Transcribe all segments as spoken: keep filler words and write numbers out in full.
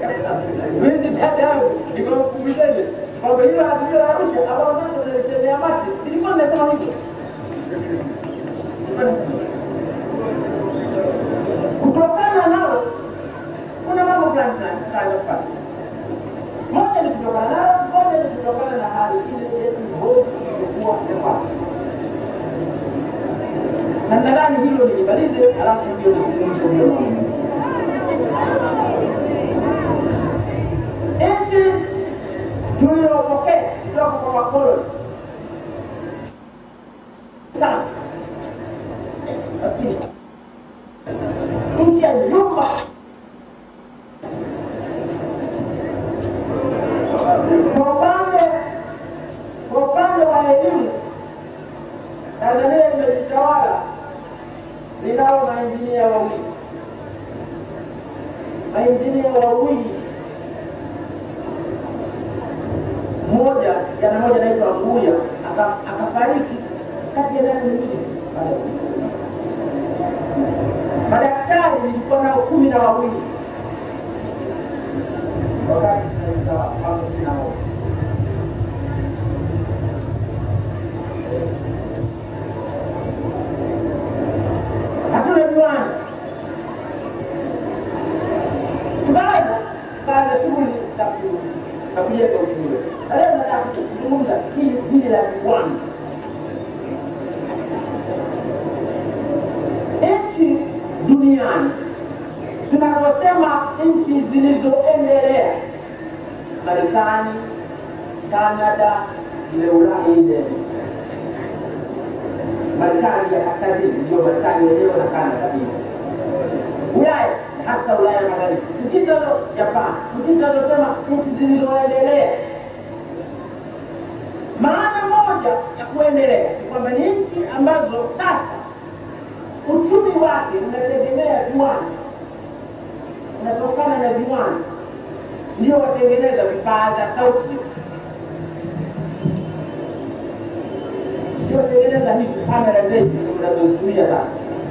Mimi hata niko kumshele. Kwa hiyo hadithi ya Arusha au ndio tunasema mati. Ilikuwa nasema hivyo. Kutokana nao kuna mambo fulani sana sana. Moja ni kutokana nao, moja ni kutokana na hali ile yetu mbovu ilikuwa hapa. Na nadhani hilo nilibalize alafu ndio nizungumzie. Eti tuliyopokea kutoka kwa wakoloni sana. Lakini nchi ya nyumba kwa upande kwa upande wa elimu Tanzania imejitawala ninao mainjinia wawili mainjinia wawili mmoja jana moja anaitwa Mbuya akafariki kati ya nani mwingine madaktari nilikuwa nao kumi na wawili wakati tunataka mambo tunao hatuna viwanda tubaada baada shughuli za za kujenga uchumi leo nataka kuzungumza hili hili la viwanda nchi duniani tunaposema nchi zilizoendelea Marekani, Canada, ile Ulaya ile Marekani ya kaskazini ndio Marekani yenyewe na Canada pia Ulaya hasa Ulaya magharibi ndio Japan ndio tunasema nchi zilizoendelea maana moja ya kuendelea kwamba ni nchi ambazo sasa uchumi wake unategemea viwanda unatokana na viwanda ndio watengeneza vifaa vya sauti ndio watengeneza hizi kamera zetu tunazotumia sasa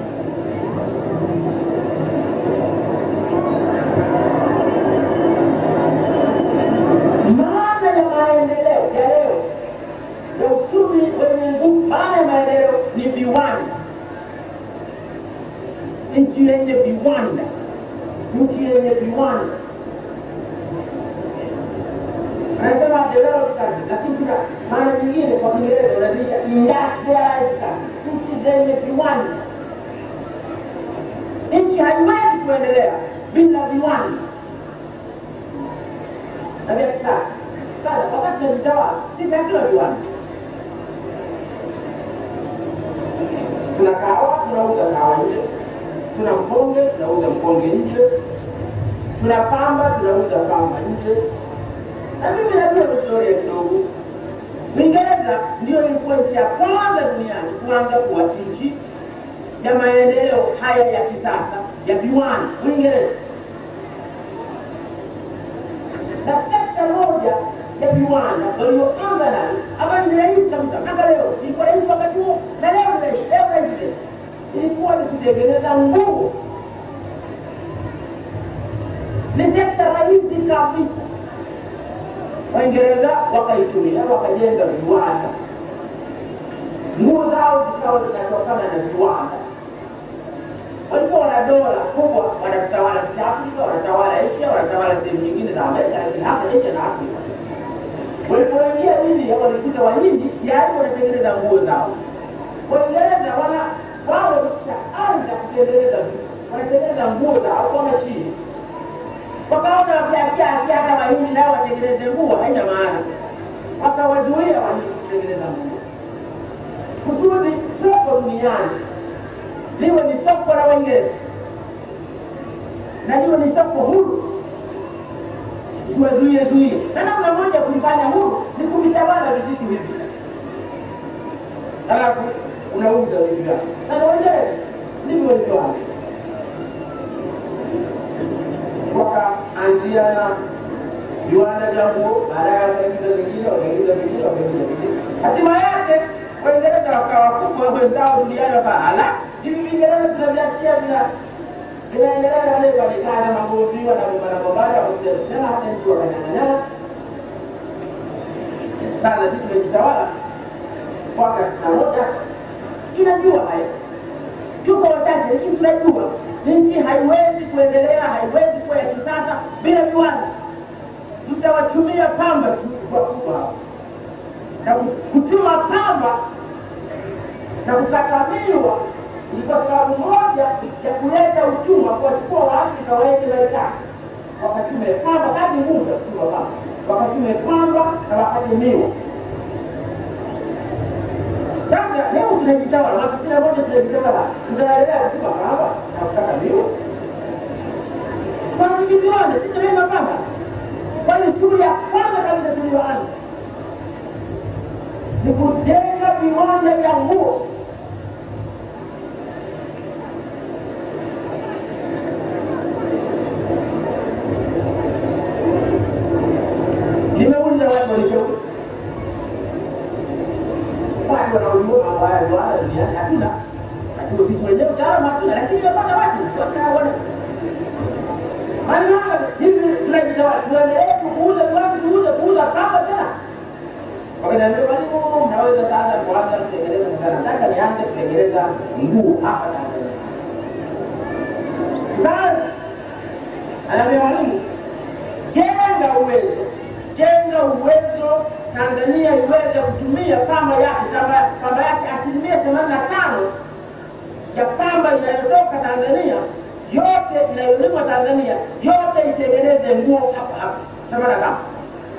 maana ya maendeleo ya leo ya uchumi wenye nguvu maana ya maendeleo ni viwanda nchi yenye viwanda nchi yenye viwanda anasema developed country lakini kuna maana nyingine kwa Kiingereza unaita industrialized country nchi zenye viwanda nchi haiwezi kuendelea bila viwanda na vya kisasa sasa wakati tunajitawala sisi hatuna viwanda tuna kahawa tunauza kahawa nje tuna mponge tunauza mponge nje tuna pamba tunauza pamba nje na mimi najua historia kidogo Uingereza ndio ilikuwa nchi ya kwanza duniani kuanza kuwa nchi ya maendeleo haya ya kisasa ya viwanda Uingereza na sekta moja ya viwanda walioanza nayo ambayo ni rahisi kabisa mpaka leo ilikuwa rahisi wakati huo na leo leo leo ilikuwa ni kutengeneza nguo ni sekta rahisi kabisa Waingereza wakaitumia wakajenga viwanda nguo zao zikawa zinatokana na viwanda walikuwa wana dola kubwa wanatawala Afrika wanatawala Asia wanatawala sehemu nyingine za Amerika lakini hapa Asia na Afrika walipoingia India walikuta Wahindi tayari wanatengeneza nguo zao Waingereza wana wao wanaanza kutengeneza wanatengeneza nguo zao kwa mashine wakaona wakiakia hata Wahindi nao watengeneze nguo haina maana wakawazuia Wahindi kutengeneza nguo kusudi soko duniani liwe ni soko la Waingereza na liwe ni soko huru tuwazuie zuie na namna moja kulifanya huru ni kuvitawala vizitu hivi halafu unauza vitu vyako na Waingereza ndivyo walivyoanza wakaanzia na viwanda vya nguo baadaye wakaingiza vingine wakaingiza vingine wakaingiza vingine hatima yake Waingereza wakawa kubwa wenzao duniani wakaala hivi Uingereza tunaviachia bila inaendelea na wale wamekaa na magofi na barabara wakisema hata ndio wananyana sana. Sisi tumejitawala kwa kasi moja, tunajua haya, tuko wachache, lakini tunajua nchi haiwezi kuendelea, haiwezi kuwa ya kisasa bila viwanda. Mtawachumia pamba kwa kubwa na kuchuma pamba na kukatamiwa ni kwa sababu moja ya kuleta uchumi kwa chukua Waafrika waende Marekani wakachume pamba kazi ngumu ya kuchuma pamba, wakachume pamba na wakatimiwa. Sasa leo tunajitawala na kila moja tunajitawala, tunaendelea kuchuma pamba na kukatamiwa kwa viwanda. Sisi tunalima pamba. Kwa hiyo shughuli ya kwanza kabisa tuliyoanza ni kujenga viwanda vya nguo. Nimeuliza watu walichokuwa watu wanaojua haya viwanda duniani hatuna, lakini sisi wenyewe utaalamu hatuna, lakini nimepata watu wanaona maana hivi tunajitawala, tuendelee kuuza viwanda, tuuze kuuza kama tena. Wakaniambia walimu, mnaweza sasa kuanza kutengeneza sana. Nataka nianze kutengeneza nguo hapa Tanzania. Sasa anaambia walimu, jenga uwezo, jenga uwezo Tanzania iweze kutumia pamba yake, pamba yake asilimia themanini na tano ya pamba inayotoka Tanzania yote inayolimwa Tanzania yote itengeneze nguo hapa hapa. Sema na kama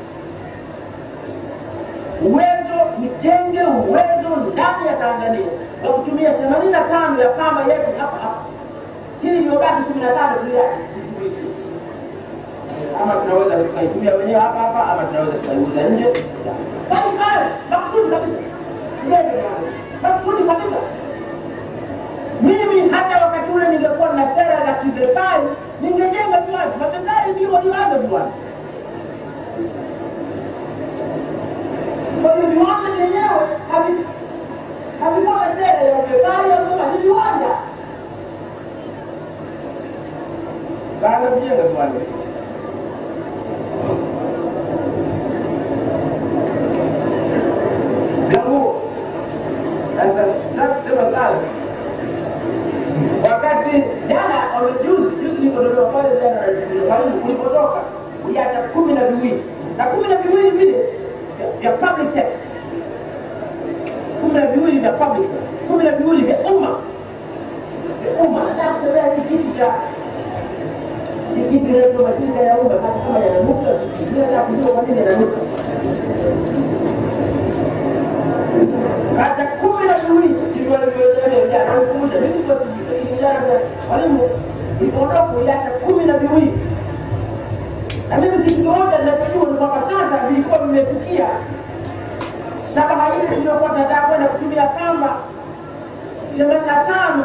uwezo nijenge uwezo ndani ya Tanzania wa kutumia themanini na tano ya pamba yetu hapa hapa. Hili iliyobaki kumi na tano tuliache. Ama tunaweza tukaitumia wenyewe hapa hapa, ama tunaweza tukaiuza nje. Basi kale, makusudi kabisa. Ndio makusudi kabisa. Mimi hata wakati ule ningekuwa na sera za kiserikali, ningejenga viwanda. Serikali ndio walianza viwanda. Kwa hiyo viwanda vyenyewe havikuwa sera ya serikali, ya viwanda. Baada ya kujenga viwanda, Jambo, sasa sasa sasa wakati jana wamejuzi juzi nilipotoka pale jana na kulipotoka uliacha kumi na viwili na kumi na viwili vile vya public sector, kumi na viwili vya public, kumi na viwili vya umma vya umma. Nataka kusema kitu cha kitu kinaitwa mashirika ya umma kama yananukta, nataka kujua kwa nini yananukta. Hata kumi na viwili ndivyo walivyoeleza jana, walikuja mimi kwa kijana walimu nilipoondoka uliacha kumi na viwili. Na mimi kitu kimoja ninachojua ni kwamba sasa vilikuwa vimefikia shabaha ile tuliyokuwa tunataka kwenda kutumia pamba themanini na tano,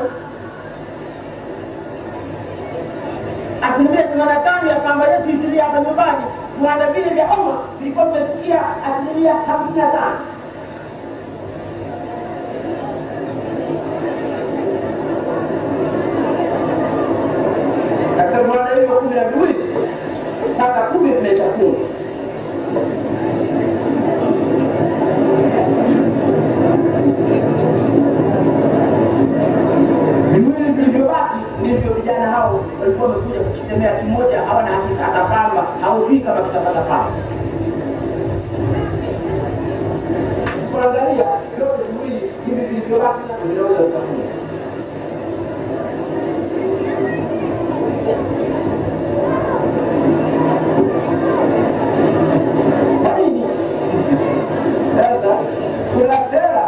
asilimia themanini na tano ya pamba yetu itulia hapa nyumbani. Viwanda vile vya umma vilikuwa vimefikia asilimia hamsini na tano. Sasa viwanda hivyo kumi na viwili sasa kumi vimechakua. Viwili vilivyobaki ndivyo vijana hao walikuwa wamekuja kukitemea kimoja, hawana hakika atapamba haujui kama kitapata pamba. Kuangalia vyote viwili hivi vilivyobaki na vinaweza kufanya. Kuna sera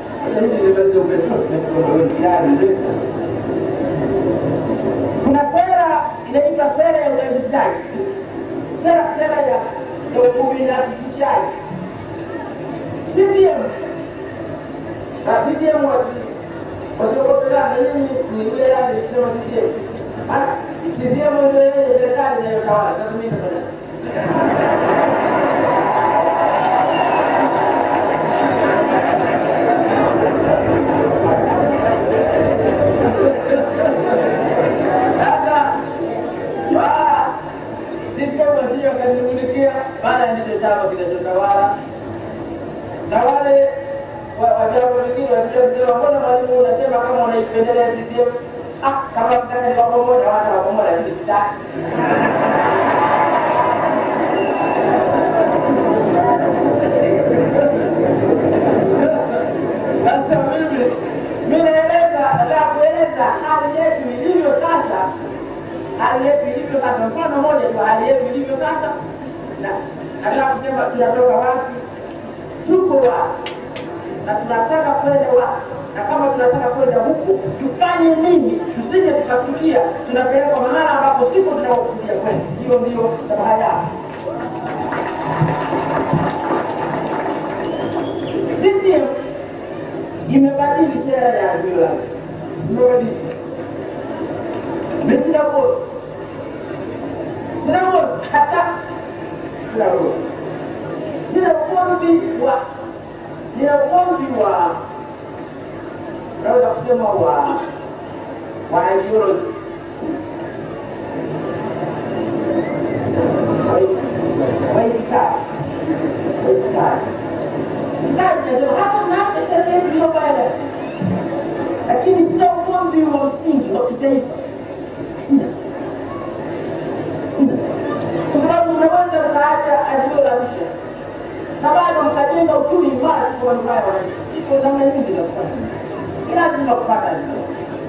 kuna sera inaitwa sera ya uendeshaji, sera sera ya ubinafsishaji. C D M na C D M wasiokotelana nyinyi ni ule yale kusema C D M. C D M ndio ile serikali inayotawala. Sasa mimi nafanya sasa wasije wakanimulikia, maana ndicho chama kinachotawala. Na wale wa vyama vingine wakisema mbona mwalimu unasema kama unaipendelea C C M? Ah, kama mtaka ni pamoja wana pamoja lakini sitaki. Sasa mimi mimi naeleza nataka kueleza hali yetu ilivyo sasa. Hali yetu ilivyo sasa, mfano moja tu hali yetu ilivyo sasa. Na nataka kusema tunatoka wapi? Tuko wapi? Na tunataka kwenda wapi? Na kama tunataka kwenda huko, tufanye nini? Tusije tukafikia tunapelekwa mahala ambapo siko tunakusudia kwenda. Hiyo ndio sababu yake. Sisi imebadili sera ya Azimio. Imebadili. Mimi hapo. Ndio hata ndio. Ndio kwa wa ni ugomvi wa naweza kusema wa wa ideology. Waitikadi. Waitikadi. Kazi ndio hapo na sasa ndio baya. Lakini sio ugomvi wa msingi wa kitaifa. Kwa sababu unaweza kaacha Azimio la Arusha na bado mkajenga uchumi imara kwa manufaa ya wananchi. Iko namna nyingi za kufanya. Kila lazima kupata hizo.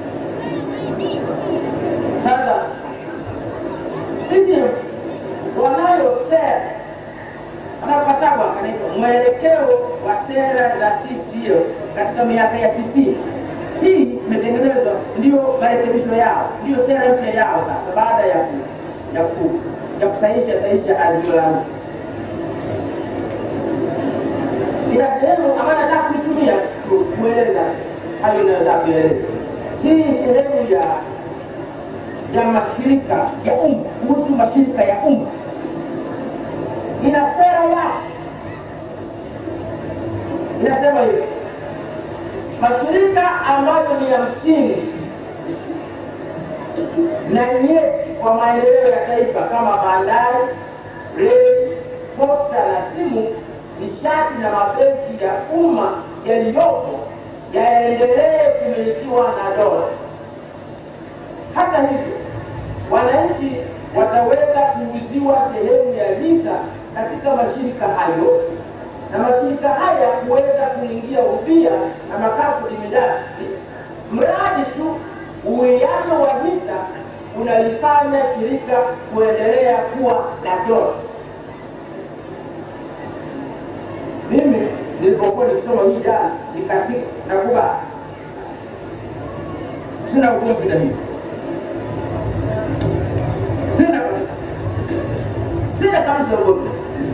Sasa sisi wanayo sera anapatagwa kanaitwa mwelekeo wa sera za C C M katika miaka ya tisini. Hii imetengenezwa ndio marekebisho yao, ndio sera mpya yao sasa baada ya ku, ya ku, ya kusahihisha sahihisha Azimio la Arusha. Ila sehemu ambayo nataka kuitumia kueleza hayo ninayotaka kueleza. Hii sehemu ya ya mashirika ya umma, kuhusu mashirika ya umma. Ina sera yake. Inasema hivi. Mashirika ambayo ni ya msingi na nyeti kwa maendeleo ya taifa kama bandari, reli, posta na simu, nishati na mabenki ya umma yaliyopo yaendelee kumilikiwa na dola. Hata hivyo, wananchi wataweza kuuziwa sehemu ya hisa katika mashirika hayo, na mashirika haya kuweza kuingia ubia na makampuni binafsi, mradi tu uwiano wa hisa unalifanya shirika kuendelea kuwa na dola. Mimi nilipokuwa nikisoma hii jana nikatika na kubali. Sina ugomvi na hii. Sina kabisa. Sina kabisa ugomvi.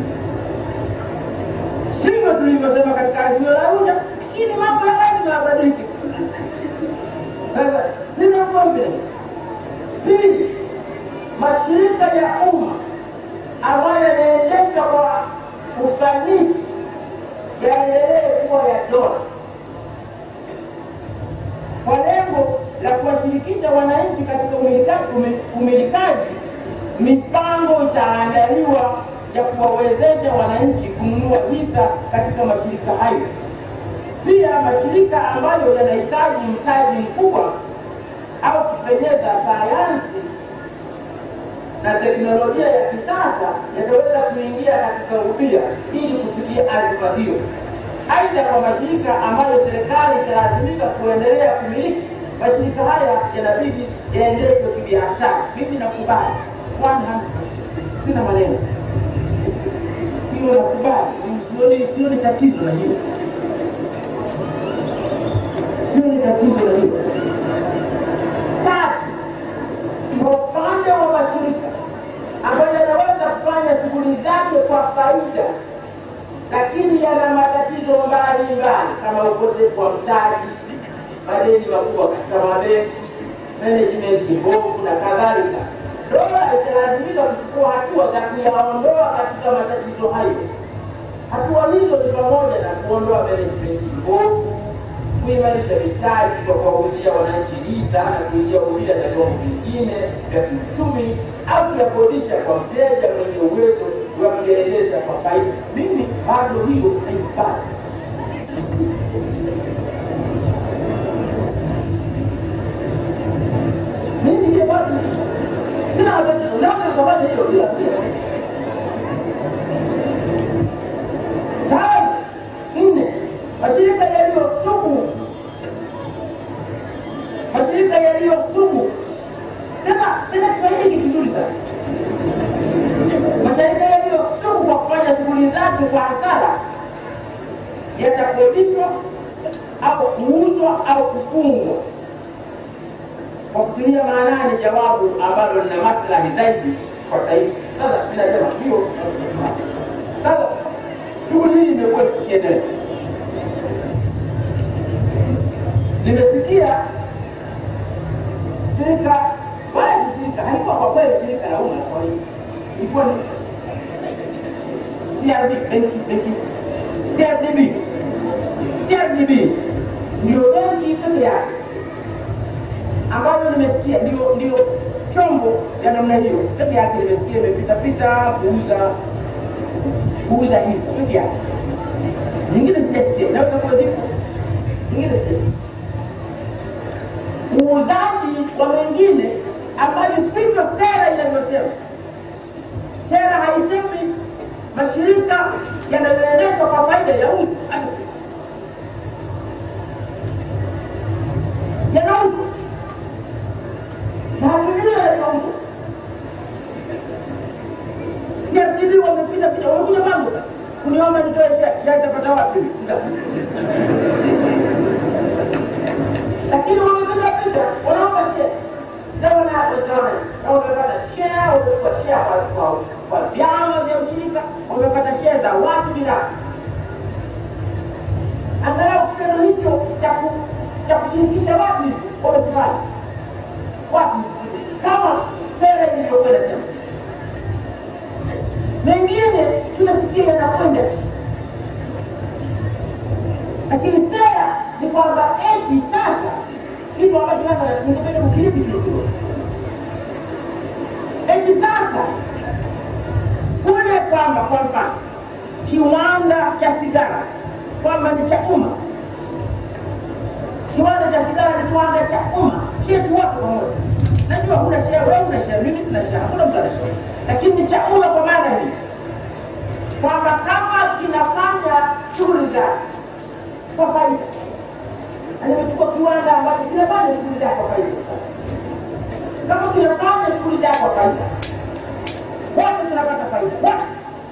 Sivyo tulivyosema katika Azimio la Arusha, lakini mambo ya kazi yanabadilika. Sasa sina ugomvi. Hii mashirika ya umma ambayo yanaendeshwa kwa ufanisi yaendelee kuwa ya dola kwa lengo la kuwashirikisha wananchi katika umilikaji. Umilikaji, mipango itaandaliwa ya kuwawezesha wananchi kununua hisa katika mashirika hayo. Pia mashirika ambayo yanahitaji mtaji mkubwa au kupenyeza sayansi na teknolojia ya kisasa yataweza kuingia katika ubia ili kufikia azma hiyo. Aidha, kwa mashirika ambayo serikali italazimika kuendelea kumiliki, mashirika haya yanabidi yaendelee kibiashara. Mimi nakubali kwanza, sina maneno hiyo, nakubali. Sioni sioni tatizo na hiyo, sioni tatizo na hiyo. Sasa kwa upande wa mashirika ambayo yanaweza kufanya shughuli zake kwa faida, lakini yana matatizo mbalimbali kama ukosefu wa mtaji, madeni makubwa katika mabenki, management mbovu na kadhalika, dola italazimika kuchukua hatua za kuyaondoa katika matatizo hayo. Hatua hizo ni pamoja na kuondoa management mbovu, kuimarisha mitaji kwa kuwauzia wananchi hisa na kuingia ubia na vyombo vingine vya kiuchumi, au kuyakodisha kwa mteja mwenye uwezo wa kuyaeleza kwa faida. Mimi bado hiyo haifai. Mimi ndiye bado sina habari na kufanya hiyo bila pia. Tayari nne mashirika yaliyo sugu, mashirika yaliyo sugu tena tena Kiswahili kizuri sana. Mashirika yaliyo sugu kwa kufanya shughuli zake kwa hasara yatakodishwa au kuuzwa au kufungwa kwa kutumia maanani jawabu ambalo lina maslahi zaidi kwa taifa. Sasa ninasema hiyo sasa shughuli hii imekuwa ikiendelea. Nimesikia shirika wala shirika haikuwa kwa kweli shirika la umma, kwa hiyo ilikuwa ni C R D benki benki C R D B C R D B ndio benki pekee yake ambayo nimesikia ndio ndio chombo ya namna hiyo pekee yake nimesikia imepita pita kuuza kuuza hivi pekee yake. Nyingine sijasikia na kwa hivyo nyingine sijasikia uuzaji wa wengine ambayo sivyo sera inavyosema. Sera haisemi mashirika yanayoendeshwa kwa faida ya umma yanauza na hakikisha yanauza. Ya sisi wamepita pita wamekuja mambo kuniomba nitoe share itapata wapi? Lakini wamepita pita wanaomba share na wanaona na wamepata share wamepata share kwa kwa vyama vya ushirika, wamepata share za watu binafsi. Angalau kitendo hicho cha kushirikisha watu wamefanya watu kama sera ilivyokwenda tena. Mengine tunasikia yanakwenda, lakini sera ni kwamba eti sasa kitu ambacho sasa ningependa kukilipi kidogo. Eti sasa kule kwamba kwa mfano kiwanda cha sigara kwamba ni cha umma. Kiwanda cha sigara ni kiwanda cha umma, sio tu watu pamoja. Najua huna share wewe, una share mimi, tuna share, hakuna mtu anashare. Lakini ni cha umma kwa maana hii kwamba kama kinafanya shughuli zake kwa faida, anachukua kiwanda ambacho kinafanya shughuli zake kwa faida. Kama kinafanya shughuli zake kwa faida, wote tunapata faida. Wote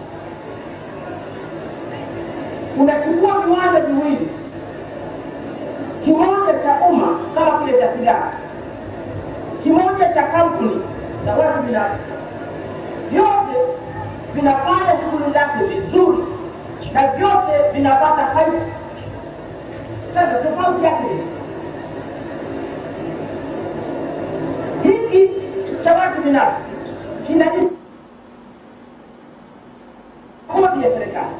unachukua viwanda viwili, kimoja cha umma kama kile cha sigara, kimoja cha kampuni na watu binafsi, vyote vinafanya shughuli zake vizuri na vyote vinapata faida. Sasa tofauti yake hiki cha watu binafsi kinalipa kodi ya serikali,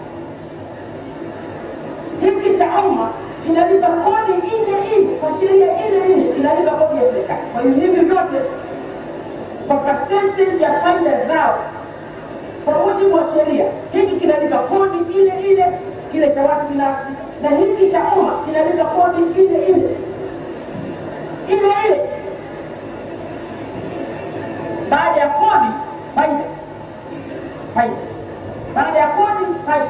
hiki cha umma kinalipa kodi ile ile kwa sheria ile ile, kinalipa kodi ya serikali. Kwa hiyo hivi vyote kwa percentage ya faida zao kwa mujibu wa sheria, hiki kinalipa kodi ile ile kile cha watu binafsi, na hiki cha umma kinalipa kodi ile ile ile ile. Baada ya kodi faida, faida baada ya kodi faida,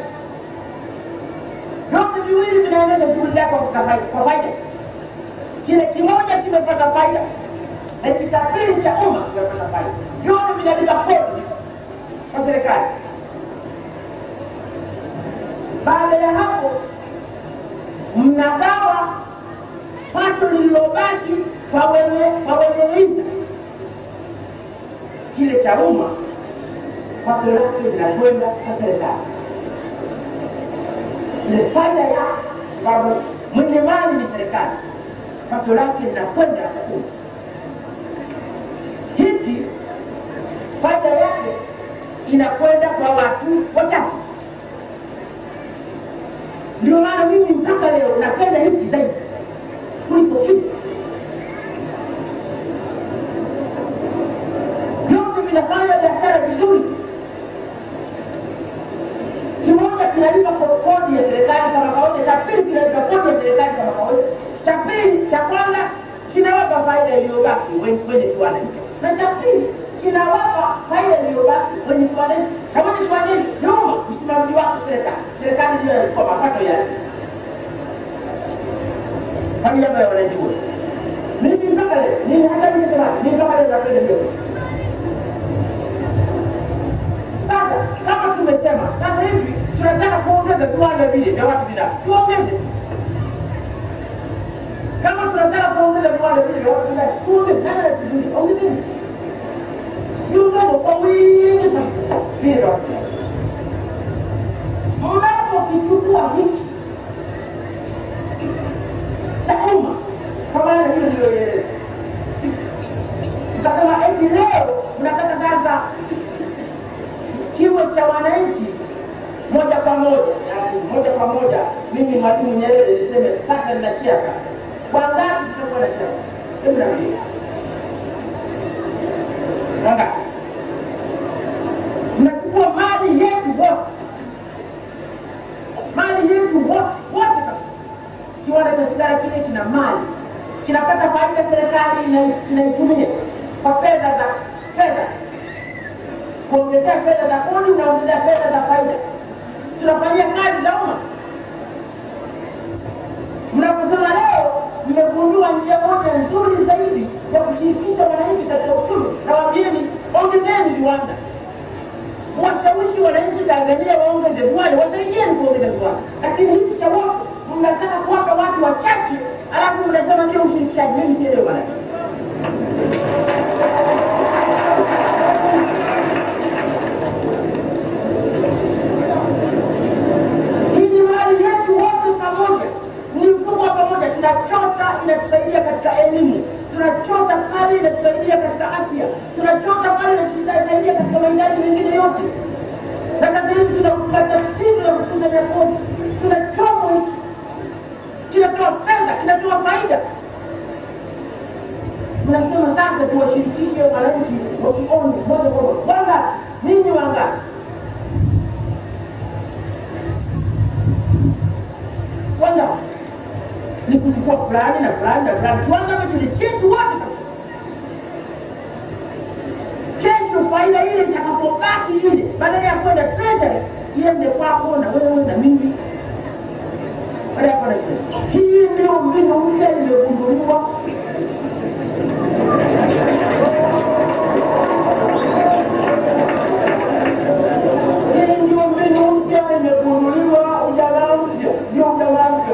vyote viwili vinaendesha shughuli zake kwa faida. Kile kimoja kimepata faida na kitafiri cha umma kimepata faida, vyote vinalipa kodi kwa serikali. Baada ya hapo mnagawa pato lililobaki kwa wenye kwa wenye hisa. Kile cha umma pato lake linakwenda kwa serikali. Ile faida ya sababu mwenye mali ni serikali, pato lake linakwenda kwa umma. Hiki faida yake inakwenda kwa watu wachache. Ndio maana mimi mpaka leo napenda hiki zaidi kuliko hiki. Vyote vinafanya Kimoja kinalipa kodi ya serikali kama kawaida, cha pili kinalipa kodi ya serikali kama kawaida, cha pili cha kwanza kinawapa faida iliyobaki kwenye kiwanda hicho, na cha pili kinawapa faida iliyobaki kwenye kiwanda hicho. Na kwenye kiwanda hicho nyuma msimamizi wako serikali, serikali ndio inachukua mapato yale kwa niaba ya wananchi wote. Mimi mpaka leo, mimi hata mimi sema, mimi mpaka leo napenda hiyo. Sasa kama tumesema, sasa hivi tunataka kuongeza viwanda vile vya watu binafsi. Tuongeze. Kama tunataka kuongeza viwanda vile vya watu binafsi, tuongeze. Nani tuzuri? Ongezeni. Yungo kwa wingi sana. Vile vya watu binafsi. Mnapokichukua hiki cha umma, kama hiyo ndio yeye. Tukasema eti leo tunataka sasa kiwe cha wananchi moja kwa moja, yani moja kwa moja. Mimi Mwalimu Nyerere niseme sasa ninashaka wangapi tutakuwa na shaka? Hebu niambie wangapi? Tunachukua mali yetu wote, mali yetu wote wote. Kiwanda cha sigara kile kina mali, kinapata faida, serikali inaitumia kwa fedha za fedha, kuongezea fedha za kodi na kuongezea fedha za faida. Tunafanyia kazi za umma. Mnaposema leo mmegundua njia moja nzuri zaidi ya kushirikisha wananchi katika uchumi, na waambieni ongezeni viwanda. Washawishi wananchi Tanzania waongeze viwanda, wasaidieni kuongeza viwanda. Lakini hivi cha wote mnataka kuwapa watu wachache, alafu mnasema ndio ushirikishaji. Mimi sielewi bwana. Tunachota inatusaidia katika elimu, tunachota pale inatusaidia katika afya, tunachota pale inatusaidia katika mahitaji mengine yote. Na sasa hivi tunapata tatizo la kukusanya kodi, tunachoma kinatoa fedha, kinatoa faida. Tunasema sasa tuwashirikishe wananchi wakioni moja kwa moja. Wanga nini wanga? Wanga ni kuchukua fulani na fulani na fulani. Kiwanda ambacho ni chetu wote. Kesho faida ile itakapobaki ile, badala ya kwenda treasury, iende kwako na wewe na mimi. Baada ya kwenda treasury. Hii ndio mbinu mpya iliyogunduliwa. Hii ndio mbinu mpya iliyogunduliwa. Ujana mpya, ndio ujana mpya.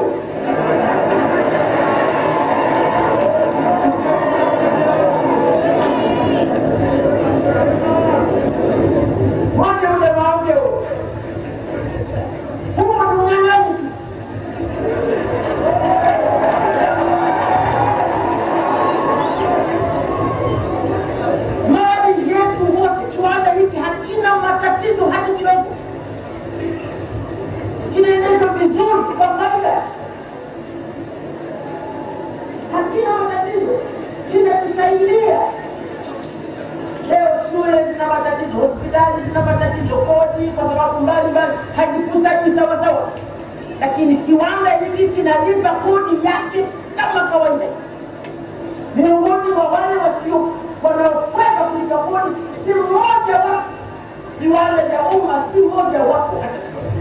Lakini kiwanda hiki kinalipa kodi yake kama kawaida. Miongoni mwa wale wasio wanaokwenda kulipa kodi si mmoja wa viwanda vya umma, si mmoja wako hata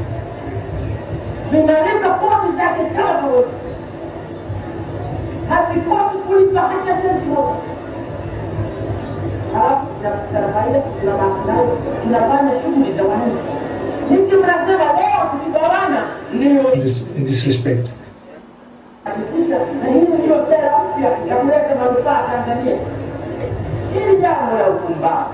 vinalipa kodi zake kama kawaida. Hazikosi kulipa hata senti moja. Halafu tunapata faida, tunabaki nayo, tunafanya shughuli za wananchi. Hiki mnasema leo tukigawana ndio in this respect. Na hii ndio sera mpya ya kuleta manufaa Tanzania. Hili jambo la upumbavu.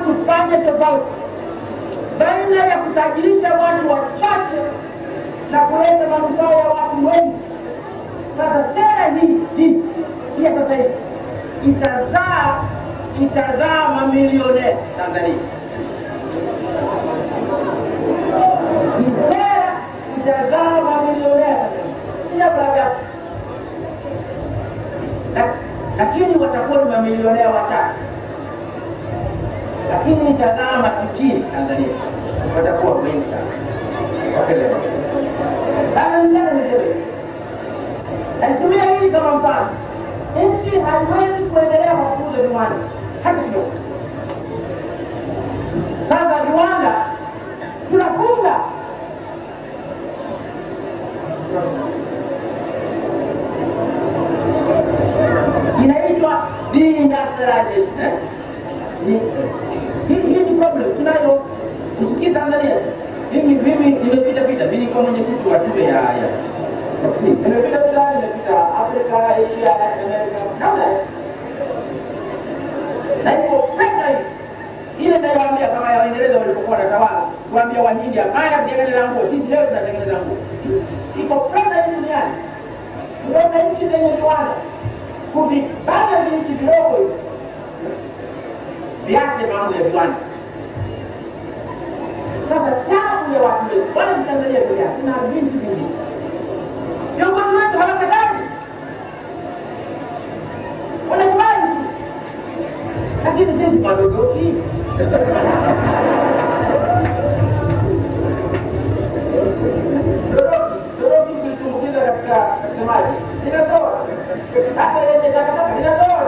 Baina ya kusajilisha watu wachache na hii hii hii sasa hivi itazaa itazaa mamilionea Tanzania. Sera itazaa mamilionea Tanzania. Baada lakini watakuwa ni mamilionea wachache. Lakini itazaa masikini Tanzania watakuwa wengi sana. Waelewa. Sasa ndio niseme. Natumia hii kama mfano. Nchi haiwezi kuendelea kwa kuuza viwanda hata kidogo. Sasa viwanda tunafunga. Inaitwa deindustrialization. Hii ni problem tunayo kusikia Tanzania. Mimi mimi nimepita pita, mimi kwa mwenyekiti wa tume ya ya. Nimepita pita, nimepita Afrika, Asia, Latin America. Naona. Na iko fedha hii. Ile nayoambia kama ya Waingereza walipokuwa wanatawala, kuambia Wahindi haya kutengeneza nguo, sisi leo tunatengeneza nguo. Iko fedha hii duniani. Ndio nchi zenye viwanda. Kuvi baada ya nchi vidogo hivi. Viache mambo ya viwanda. Sasa tabu ya watu wetu, wale wa Tanzania pia tuna vingi vingi. Viongozi wetu hawakatani. Wanakubali. Lakini sisi madogoki. Doroki, doroki kulitumbukiza katika katika maji. Inatoa. Hata yenye takataka inatoa.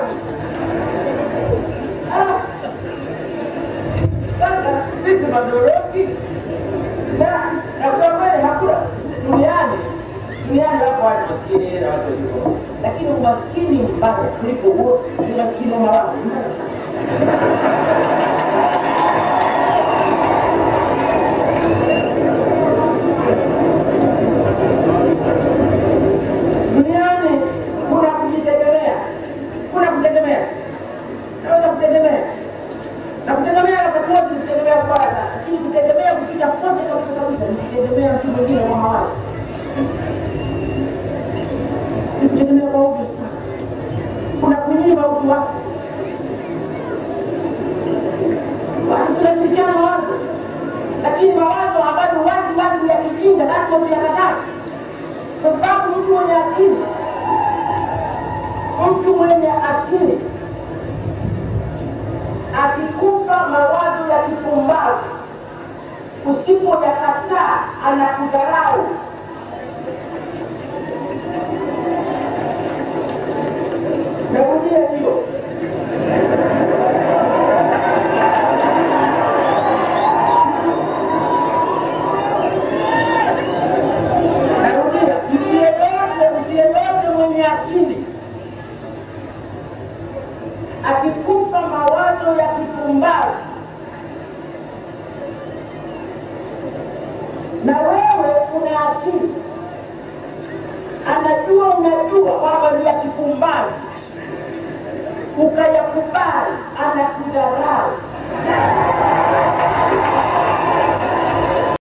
Sasa sisi madoroki na na kwa kweli hakuna duniani duniani hapo watu maskini na watu wajua, lakini umaskini mbaya kuliko wote ni maskini wa mawazo. Duniani kuna kujitegemea, kuna kutegemea, naweza kutegemea na kutegemea wakati wote kutegemea kwa sana, lakini kutegemea kupita kote kabisa kabisa ni kutegemea mtu mwingine kwa mawazo. Kutegemea kwa utu sana. Kuna kunyima utu wako. Watu tunashirikiana mawazo, lakini mawazo ambayo watu watu ya kijinga lazima tuyakataa. Kwa sababu mtu mwenye akili, mtu mwenye akili akikupa mawazo ya kipumbavu, usipoyakataa anakudharau. Narudia hiyo. Narudia, msiyeyote, msiyeyote mwenye akili akikupa mawazo ya kipumbavu na wewe una akili, anajua unajua kwamba ni ya kipumbavu, ukayakubali, anakudharau.